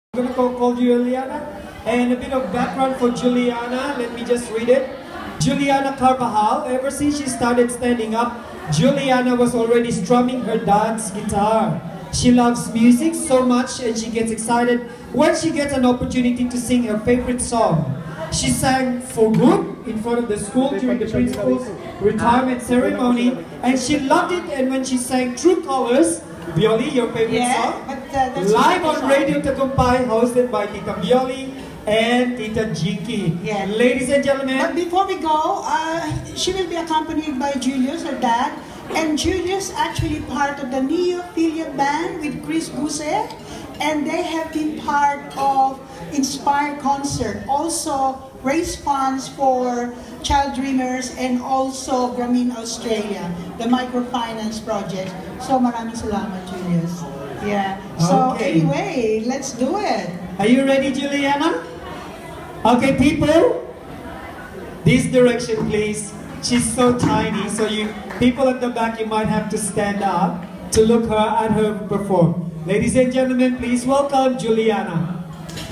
I'm gonna call Juliana. And a bit of background for Juliana, let me just read it. Juliana Carvajal, ever since she started standing up, Juliana was already strumming her dance guitar. She loves music so much and she gets excited when she gets an opportunity to sing her favorite song. She sang For Good in front of the school during the principal's retirement ceremony, and she loved it. And when she sang True Colors, Bioli, your favorite song, that's live on Radio Tagumpay, hosted by Tita Bioli and Tita Jinky. Yeah. Ladies and gentlemen. But before we go, she will be accompanied by Julius, her dad. And Julius actually part of the Neophilia band with Chris Buse. And they have been part of Inspire Concert. Also raise funds for Child Dreamers and also Grameen Australia, the microfinance project. So maraming salamat, Julius. Yeah. So anyway, let's do it. Are you ready, Juliana? Okay, people, this direction, please. She's so tiny, so people at the back, you might have to stand up to look at her perform. Ladies and gentlemen, please welcome Juliana.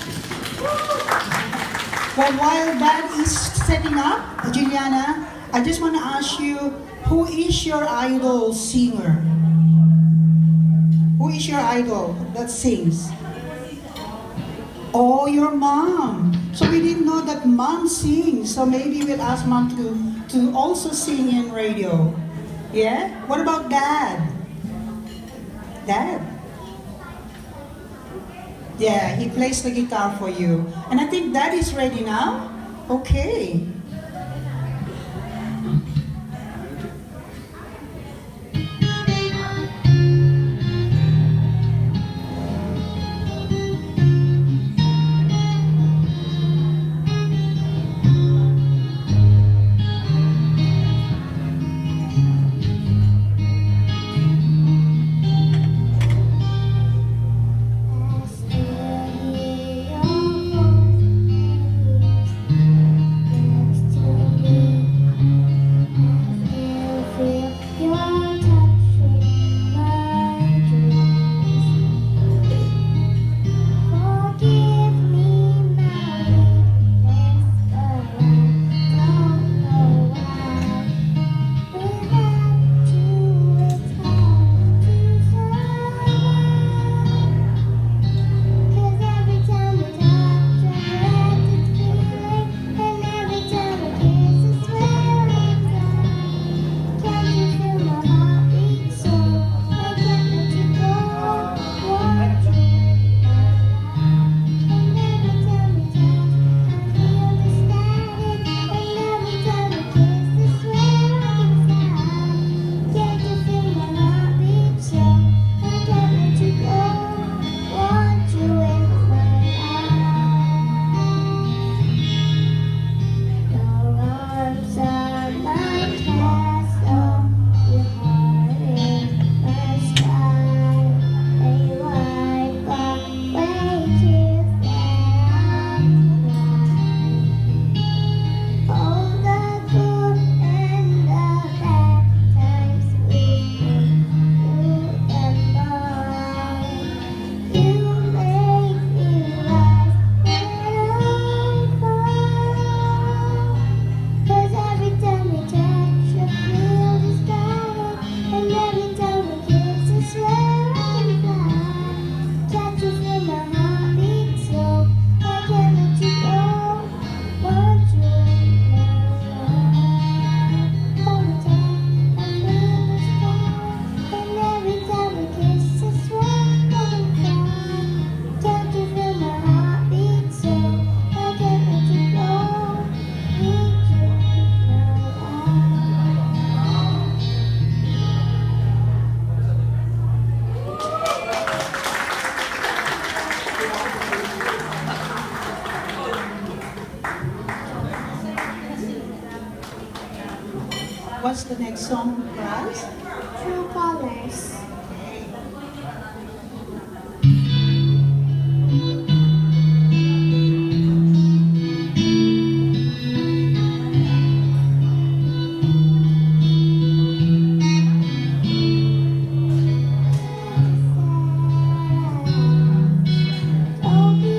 Well, while Dad is setting up, Juliana, I just want to ask you, who is your idol singer? Who is your idol that sings? Oh, your mom. So we didn't know that mom sings. So maybe we'll ask mom to also sing in radio. Yeah? What about dad? Dad? Yeah, he plays the guitar for you. And I think dad is ready now. Okay. What's the next song for us? True Colors. Don't be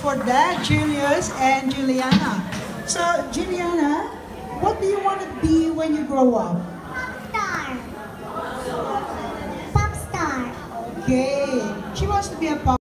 for Dad Julius and Juliana. So, Juliana, what do you want to be when you grow up? Star. Pop star. Okay, she wants to be a pop